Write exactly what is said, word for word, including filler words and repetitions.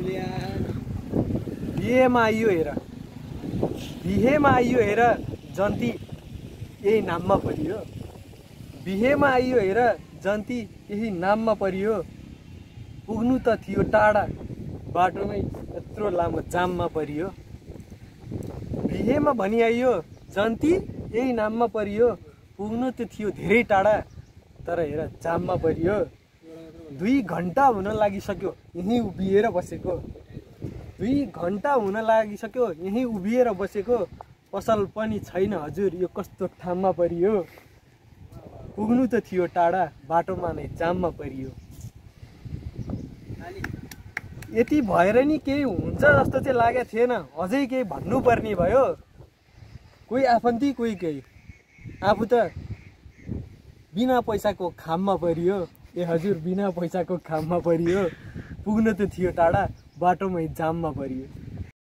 बिहेमा आइयो हेर बिहेमा आइयो हेर जन्ती यही नाममा परियो बिहेमा आइयो हेर जन्ती यही नाममा परियो पुग्नु त थियो टाढा बाटोमै यत्रो लामो जाममा परियो बिहेमा भनी आइयो जन्ती यही नाममा परियो पुग्नु त थियो धेरै टाढा तर हेर जाममा परियो दुई घन्टा हुन लागिसक्यो यहीँ उभिएर बसेको दुई घन्टा हुन लागिसक्यो यहीँ उभिएर बसेको पसल पनि छैन हजुर यो कस्तो ठाउँमा परियो पुग्नु त थियो टाढा बाटोमा नै जाममा परियो यति भएर नि केही हुन्छ जस्तो चाहिँ लागेको थिएन अझै केही भन्नुपर्ने भयो कोही आफन्ती कोही केही आफू त बिना पैसाको खाममा परियो ए हजुर बिना पैसाको खाममा परियो पुग्नु त थियो टाढा बाटोमै जाममा परियो।